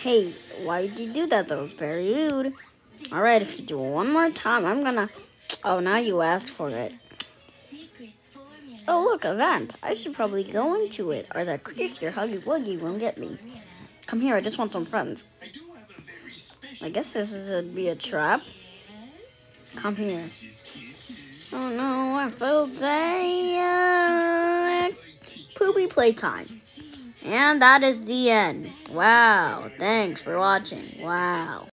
Hey, why did you do that? That was very rude. Alright, if you do it one more time, I'm gonna... Oh, now you asked for it. Oh, look, a vent. I should probably go into it, or that creature, Huggy Wuggy, won't get me. Come here, I just want some friends. I guess this would be a trap. Come here. Oh no, I feel dead. Poopy playtime. And that is the end. Wow, thanks for watching. Wow.